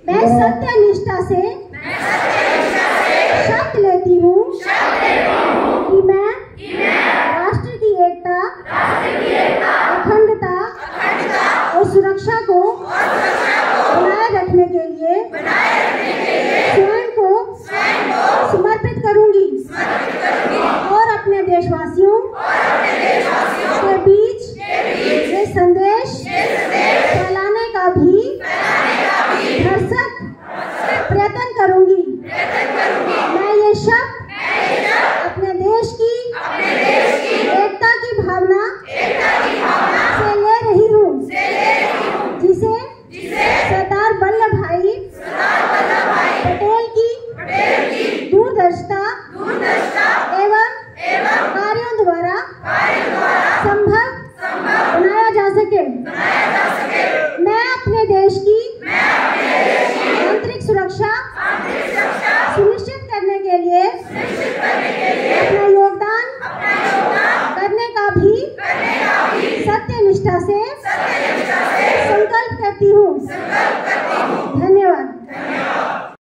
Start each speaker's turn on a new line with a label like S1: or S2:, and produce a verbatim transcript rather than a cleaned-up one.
S1: मैं सत्य निष्ठा से शपथ लेती हूँ कि मैं राष्ट्र की एकता, अखंडता और सुरक्षा को बनाए रखने के लिए स्वयं को समर्पित करूंगी और अपने देशवासियों के बीच ये संदेश फैलाने का भी भरसक प्रयत्न करूंगी। मैं ये शब्द अपने देश की एकता की भावना से ले रही हूँ, जिसे सरदार वल्लभ भाई पटेल की दूरदर्शिता एवं कार्यों द्वारा संभव बनाया जा सके। मैं अपने देश की आंतरिक सुरक्षा सुनिश्चित करने के लिए अपना योगदान करने का भी सत्य निष्ठा से संकल्प करती हूँ।